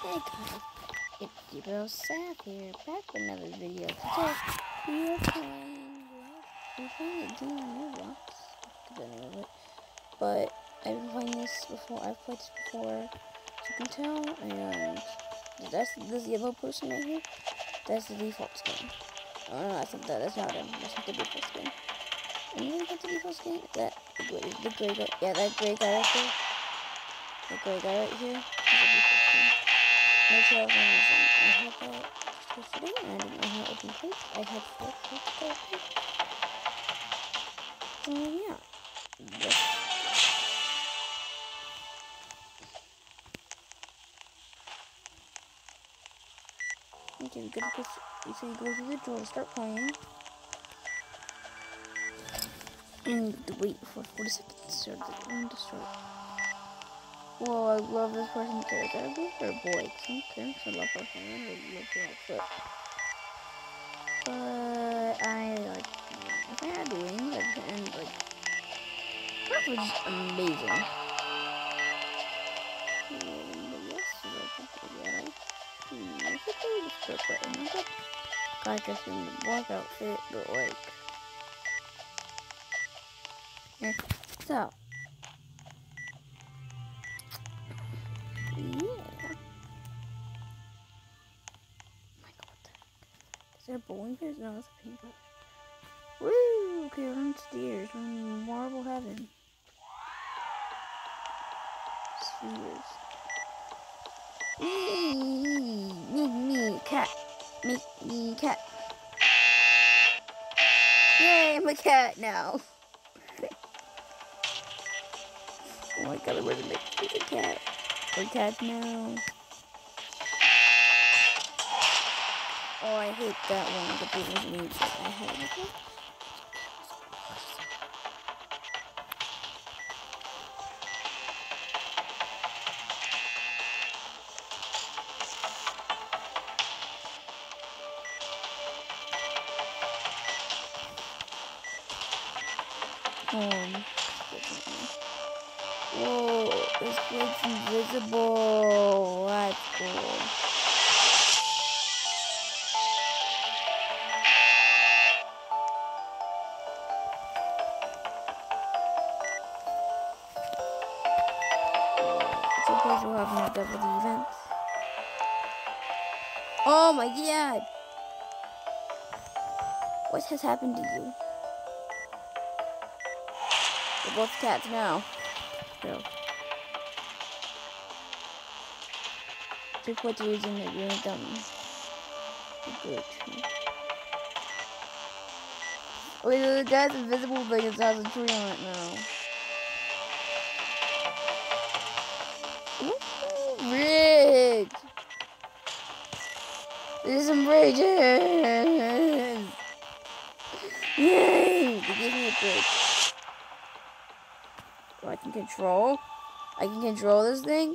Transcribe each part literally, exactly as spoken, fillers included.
Hey guys, it's Zero Saf here, back with another video. Today, we are playing, we're playing a game on Roblox, I don't know it, but I've been playing this before, I've played this before, as you can tell, and that's this yellow person right here, that's the default skin. Oh no, that's not that, that's not him, that's not the default skin. And you know what the default skin? That, the gray, the gray guy, yeah, that gray guy right there, the gray guy right here, is the default skin. Make sure I was on this one. I had that just yesterday, and I didn't know how to open plates. I had four plates to open. So, yeah. Yes. Okay, we gotta go, so you go through the door to start playing. And you have to wait for forty seconds for the room to start. Whoa, I love this person's hair. Is that a girl or a boy? Because I'm I love her hair. I love her outfit. But I like, if I had wings, I could end like, that was amazing. Guy dressed in the black outfit, but like, eh. So, yeah. Oh my god, what the heck? Is there a bowling pin? No, that's a paintbrush. Woo! Okay, we're on stairs. We're in marble heaven. Spheres. Me, me, me, cat. Make me cat. Yay, I'm a cat now. Oh my god, I'm gonna make me a cat. We're cats now. Oh, I hate that one. The people's needs that I hate it. Um, whoa, this plate's invisible. That's cool. It's a place we'll have no double the events. Oh my god! What has happened to you? We're both cats now. So. Check what the reason that you're dumb. Good. Wait, the guy's invisible thing is has a tree on it now. Ooh, rage! There's some bridges! Yay! They gave me a bridge. Oh, I can control. I can control this thing.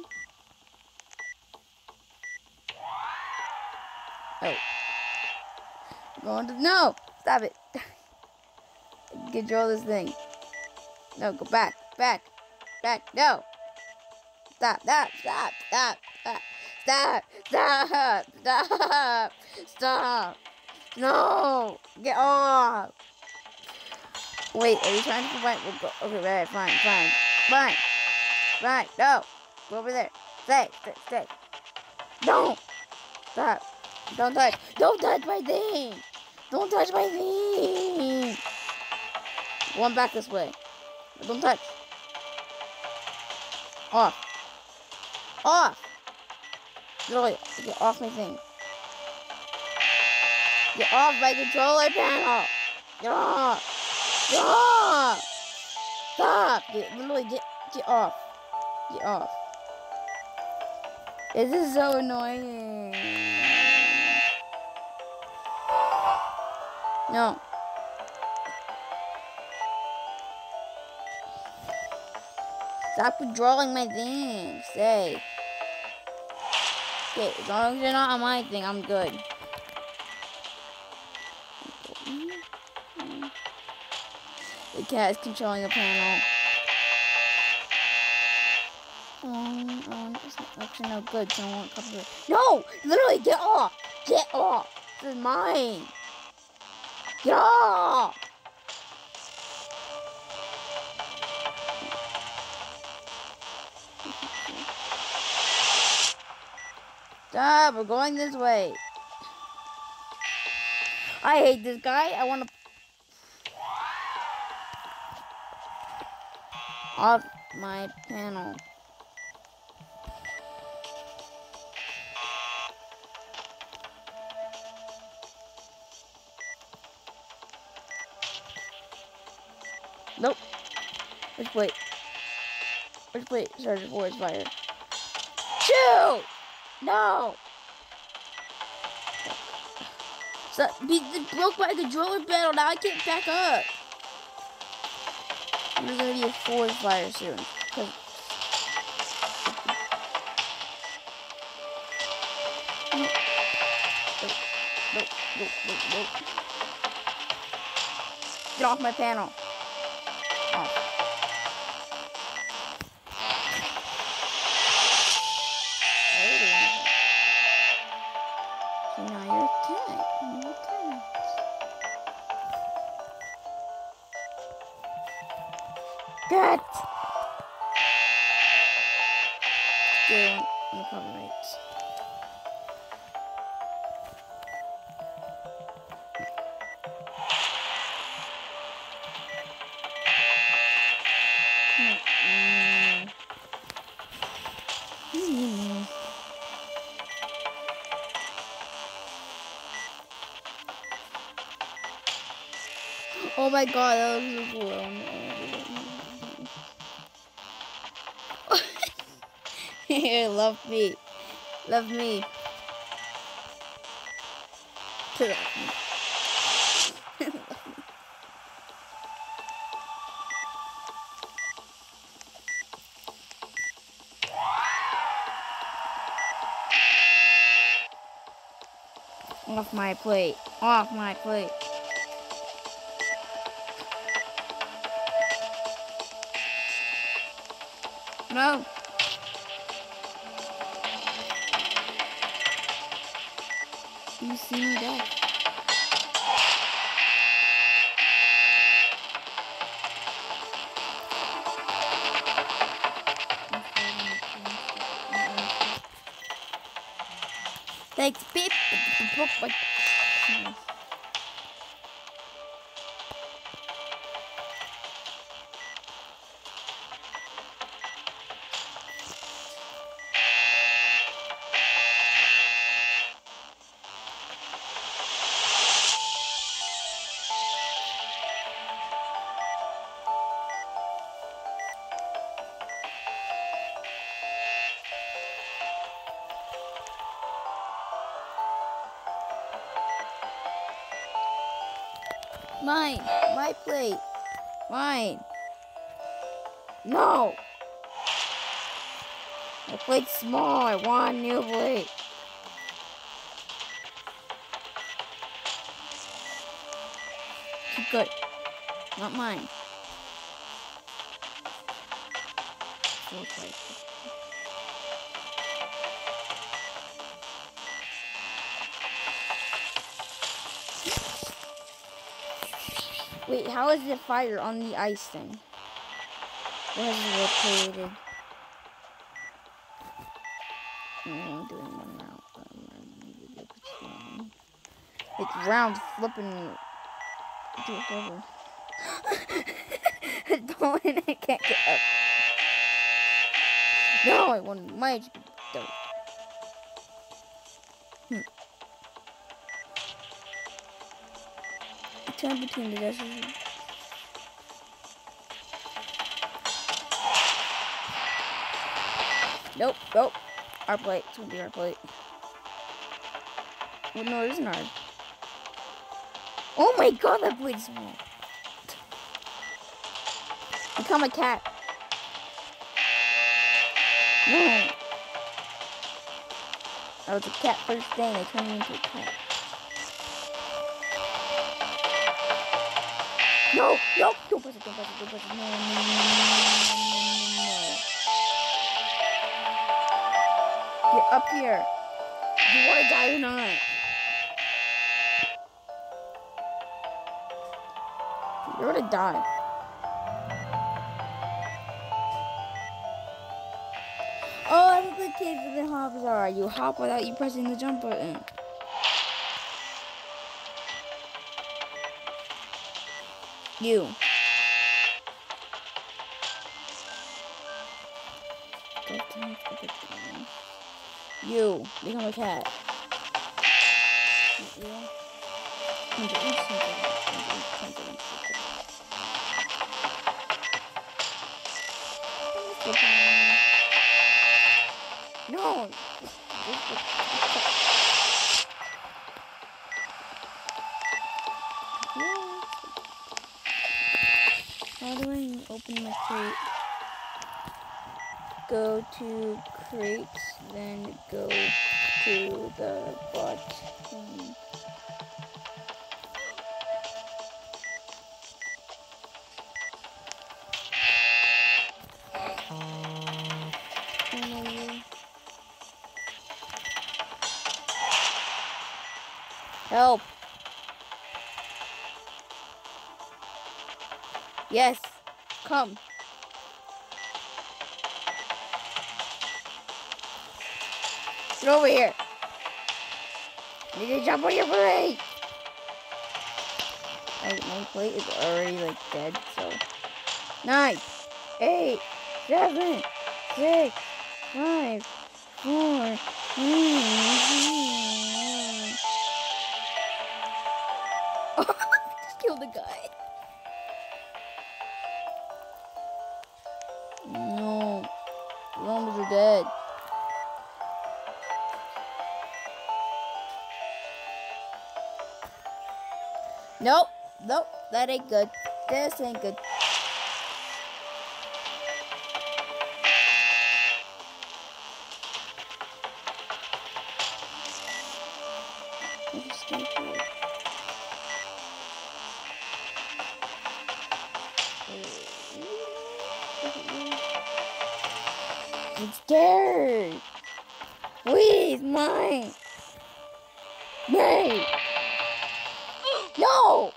Oh. I'm going to. No! Stop it. I can control this thing. No, go back. Back. Back. No. Stop. Stop. Stop. Stop. Stop. Stop. Stop. Stop. Stop. No. Get off. Wait, are you trying to find? We'll go. Okay, right, fine, fine, fine, fine. No, go over there. Stay, stay, stay. No, stop. Don't touch. Don't touch my thing. Don't touch my thing. One back this way. Don't touch. Off. Off. Literally, get off my thing. Get off my controller panel. Get off. Stop! Stop! Get, literally, get, get off. Get off. This is so annoying. No. Stop controlling my thing. Stay. Okay, as long as you're not on my thing, I'm good. The cat is controlling the panel. Um, um, Actually, no good. So I want copyright. No! Literally, get off! Get off! This is mine! Get off! Stop! We're going this way. I hate this guy. I want to... Off my panel. Nope. Which way? Which way? Sergeant Forest fire. Shoot! No! So, be, broke my controller panel. Now I can't back up. There's gonna be a forest fire soon. Cause nope. Nope. Nope. Nope. Nope. Nope. Get off my panel. Off. So now you're attacked. You're attacked. Good. Still no copyrights. Mm. Mm. Oh my god, that looks so cool. Here, love me. Love me. Love me. Off my plate. Off my plate. No. You see me die. Thanks, beep. Mine. My plate. Mine. No. My plate's small. I want a new plate. Good. Not mine. Okay. Wait, how is the fire on the ice thing? What is it located? I'm doing one round. It's round flipping. Do it over. Don't, I can't get up. No, I want my H P. Don't. Hmm. Turn between the desert. Nope, nope. Our plate. It's gonna be our plate. Well, no, it isn't ours. Oh my god, that plate's small. Become a cat. No. I was a cat first thing. They turned me into a cat. No, no, don't push it, don't push it, don't push it. No, no, no, no, no, no. up here. Do you want to die or not? You're gonna die. Oh, I look like kids with the hops are. You hop without you pressing the jump button. You. You. Become a cat. You. No. How do I open my crate? Go to crate, then go to the bottom. Help! Yes, come. Get over here. You need to jump on your plate. Like, my plate is already like dead, so. Nine, eight, seven, six, five, four, three. Just killed the guy. No, the zombies are dead. Nope, nope, that ain't good. This ain't good. I'm scared. Please, mine. Nay. No.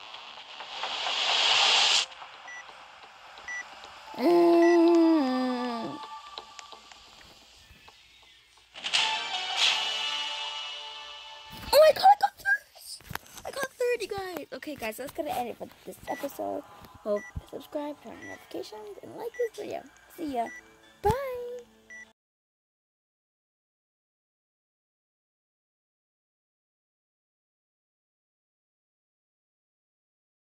Mm. Oh my god, I got first. I got thirty, guys. Okay, guys, that's gonna end it for this episode. Hope you subscribe, turn on notifications, and like this video. See ya. Bye.